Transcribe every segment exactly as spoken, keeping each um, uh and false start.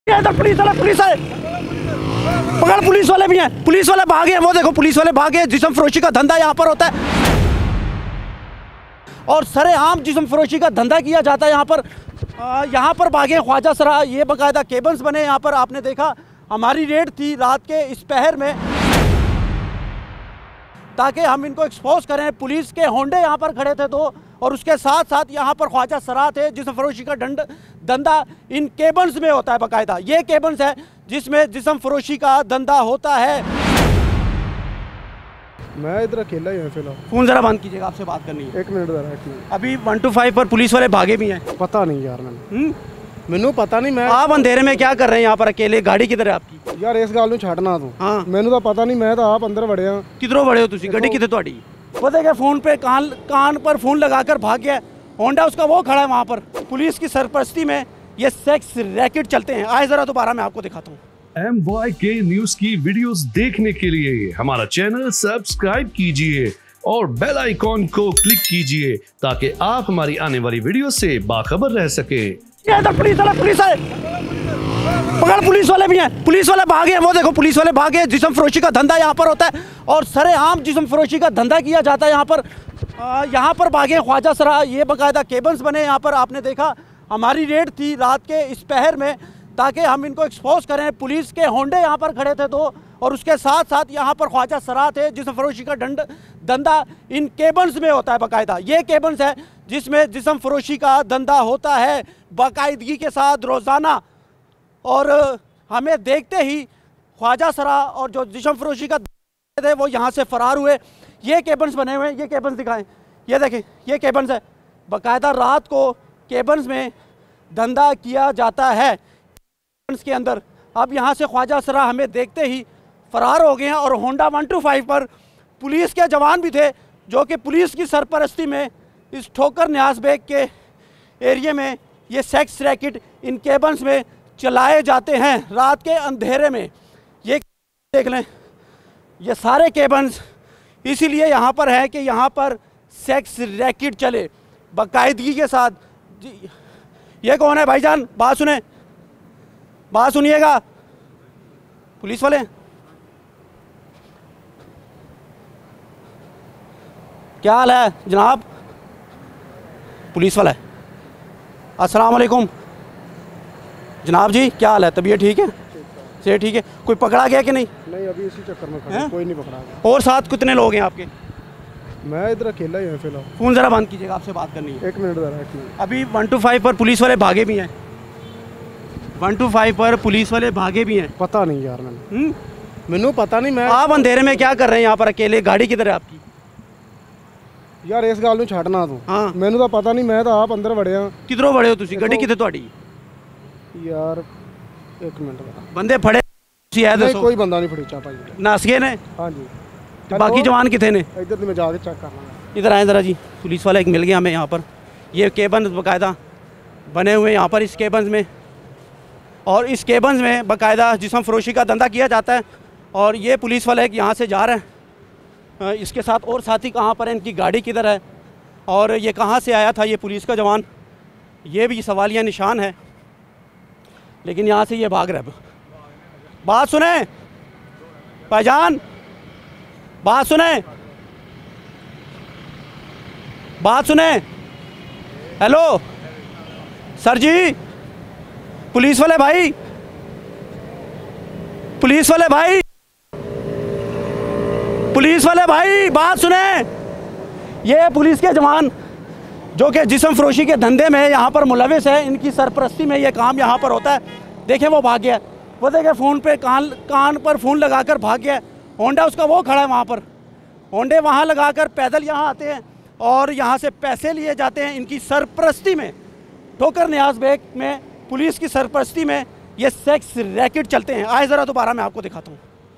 इधर पुलिस वाले पुलिस है पकड़, पुलिस वाले भी हैं, पुलिस वाले भागे, वो देखो पुलिस वाले भागे। जिस्म फरोशी का धंधा यहाँ पर होता है और सरेआम जिस्म फरोशी का धंधा किया जाता है यहाँ पर। यहाँ पर भागे ख्वाजा सरा, ये बाकायदा केबल्स बने यहाँ पर। आपने देखा हमारी रेड थी रात के इस पहर में ताकि हम इनको एक्सपोज करें। पुलिस के होंडे यहाँ पर खड़े थे दो, और उसके साथ साथ यहाँ पर ख्वाजा सरा थे। जिस्म फरोशी का डंड धंधा इन केबल्स में होता है बाकायदा। ये केबल्स है जिसमें जिस्म फरोशी का धंधा होता है। मैं इधर अकेला ही हूँ फिलहाल। फोन जरा बंद कीजिएगा, आपसे बात करनी है। एक मिनट जरा एक मिनट। अभी वन टू फाइव पर पुलिस वाले भागे भी हैं। पता नहीं यार, मैंने मैनू पता नहीं। मैं आप अंधेरे में क्या कर रहे हैं यहाँ पर अकेले? गाड़ी किधर है आपकी? यार इस गल नूं छड्डना तू। हाँ मैनू तो पता नहीं, मैं तो आप अंदर वड़े हाँ। किधरों बड़े हो तुसी? गड्डी किधर ਤੁਹਾਡੀ? पता क्या फोन पे कान कान पर फोन लगाकर भाग गया। होंडा उसका वो खड़ा है वहाँ पर। पुलिस की सरपरस्ती में ये सेक्स रैकेट चलते हैं। आए जरा दोबारा मैं आपको दिखाता हूँ। एम वाई के न्यूज की वीडियोस देखने के लिए हमारा चैनल सब्सक्राइब कीजिए और बेल आइकॉन को क्लिक कीजिए ताकि आप हमारी आने वाली वीडियो से बाखबर रह सके। इधर पुलिस वाले पुलिस है पकड़, पुलिस वाले भी हैं, पुलिस वाले भागे, वो देखो पुलिस वाले भागे। जिस्म फरोशी का धंधा यहाँ पर होता है और सरेआम जिस्म फरोशी का धंधा किया जाता है यहाँ पर। यहाँ पर भागे ख्वाजा सरा, ये बाकायदा केबल्स बने यहाँ पर। आपने देखा हमारी रेड थी रात के इस पहर में ताकि हम इनको एक्सपोज करें। पुलिस के होंडे यहाँ पर खड़े थे दो, और उसके साथ साथ यहाँ पर ख्वाजा सरा थे। जिस्म फरोशी का डंड धंधा इन केबल्स में होता है बाकायदा। ये केबल्स है जिसमें जिस्म फरोशी का धंधा होता है बाकायदगी के साथ रोज़ाना। और हमें देखते ही ख्वाजा सरा और जो जिस्म फरोशी का थे वो यहाँ से फरार हुए। ये केबल्स बने हुए हैं, ये केबल्स दिखाएं, ये देखें, ये केबल्स है बाकायदा। रात को केबल्स में धंधा किया जाता है के अंदर। अब यहाँ से ख्वाजा सरा हमें देखते ही फरार हो गए हैं। और होंडा वन टू फाइव पर पुलिस के जवान भी थे जो कि पुलिस की सरपरस्ती में इस ठोकर न्याज बेग के एरिया में ये सेक्स रैकेट इन केबल्स में चलाए जाते हैं रात के अंधेरे में। ये देख लें, ये सारे केबल्स इसीलिए यहाँ पर है कि यहाँ पर सेक्स रैकेट चले बाकायदगी के साथ। जी ये कौन है भाईजान? बात सुने, बात सुनिएगा। पुलिस वाले क्या हाल है जनाब? पुलिस वाला है। अस्सलाम वालेकुम जनाब जी, क्या हाल है? तबीयत ठीक है? से ठीक है। कोई पकड़ा गया कि नहीं? नहीं, अभी इसी चक्कर में खड़ा, कोई नहीं पकड़ा गया। और साथ कितने लोग हैं आपके? मैं इधर अकेला ही हूँ फिलहाल। फोन जरा बंद कीजिएगा, आपसे बात करनी है। एक मिनट जरा एक मिनट। अभी वन टू फाइव पर पुलिस वाले भागे भी हैं। वन टू फाइव पर पुलिस वाले भागे भी हैं। पता नहीं यार, मैंने मैनू पता नहीं। मैं आप अंधेरे में क्या कर रहे हैं यहाँ पर अकेले? गाड़ी किधर है आपकी? यार इस गल नूं छड्डना तू। हाँ मैनू तो पता नहीं, मैं तो आप अंदर वड़े हाँ। किधरों बड़े हो तुसी? गड्डी किधर ਤੁਹਾਡੀ? यार एक मिनट जरा। बंदे फड़े तुसी है? नहीं, दसो कोई बंदा नहीं फड़ीचा भाई। नस गए ने? हाँ जी। बाकी जवान कितने ने? इधर तो मैं जाके चेक कर लूँगा। इधर आए ज़रा जी। पुलिस वाला एक मिल गया हमें यहाँ पर। ये केबल्स बाकायदा बने हुए यहाँ पर इस केबल्स में, और इस केबल्स में बाकायदा जिस्म फरोशी का धंधा किया जाता है। और ये पुलिस वाले एक यहाँ से जा रहे हैं, इसके साथ और साथी कहाँ पर है, इनकी गाड़ी किधर है, और ये कहाँ से आया था ये पुलिस का जवान, ये भी सवालिया निशान है। लेकिन यहाँ से ये भाग रहे। बात सुने भाईजान, बात सुने, बात सुने। हेलो सर जी, पुलिस वाले भाई, पुलिस वाले भाई, पुलिस वाले भाई, बात सुने। ये पुलिस के जवान जो कि जिस्म फरोशी के धंधे में यहाँ पर मुलविस है, इनकी सरपरस्ती में ये काम यहाँ पर होता है। देखें वो भाग गया, वो देखें फ़ोन पे कान कान पर फ़ोन लगाकर भाग गया। होंडा उसका वो खड़ा है वहाँ पर। होंडे वहाँ लगाकर पैदल यहाँ आते हैं और यहाँ से पैसे लिए जाते हैं इनकी सरपरस्ती में। ठोकर न्याज बेग में पुलिस की सरपरस्ती में ये सेक्स रैकेट चलते हैं। आए ज़रा दोबारा मैं आपको दिखाता हूँ।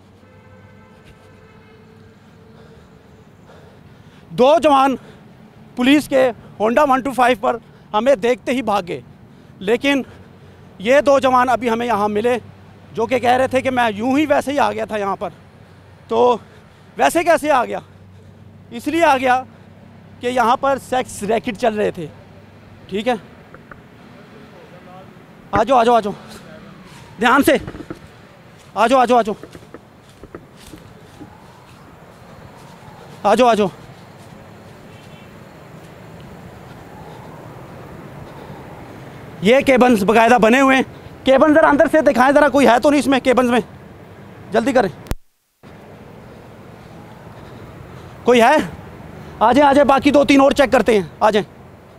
दो जवान पुलिस के होंडा वन टू फाइव पर हमें देखते ही भाग गए। लेकिन ये दो जवान अभी हमें यहाँ मिले जो कि कह रहे थे कि मैं यूं ही वैसे ही आ गया था यहाँ पर। तो वैसे कैसे आ गया? इसलिए आ गया कि यहाँ पर सेक्स रैकेट चल रहे थे। ठीक है, आ जाओ आ जाओ आ जाओ। ध्यान से आ जाओ आ जाओ आ जाओ आ जाओ आ जाओ। ये केबन्स बकायदा बने हुए हैं। केबन ज़रा अंदर से दिखाएं, ज़रा कोई है तो नहीं इसमें केबन्स में, जल्दी करें। कोई है? आ जाए आ जाए, बाकी दो तीन और चेक करते हैं, आ जाए।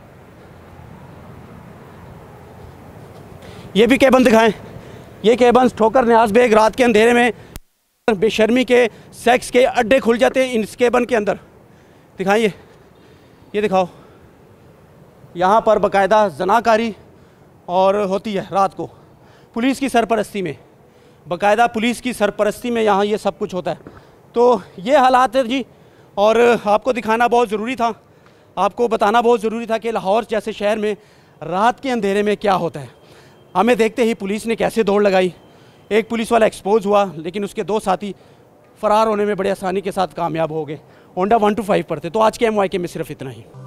ये भी केबन दिखाएं। ये केबन्स ठोकर न्याज बेग रात के अंधेरे में बेशर्मी के सेक्स के अड्डे खुल जाते हैं इस केबन के अंदर। दिखाइए, ये दिखाओ। यहाँ पर बाकायदा जनाकारी और होती है रात को पुलिस की सरपरस्ती में, बाकायदा पुलिस की सरपरस्ती में यहाँ ये सब कुछ होता है। तो ये हालात है जी, और आपको दिखाना बहुत ज़रूरी था, आपको बताना बहुत ज़रूरी था कि लाहौर जैसे शहर में रात के अंधेरे में क्या होता है। हमें देखते ही पुलिस ने कैसे दौड़ लगाई। एक पुलिस वाला एक्सपोज हुआ, लेकिन उसके दो साथी फ़रार होने में बड़े आसानी के साथ कामयाब हो गए। होंडा वन टू फाइव पर थे। तो आज के एम वाई के में सिर्फ इतना ही।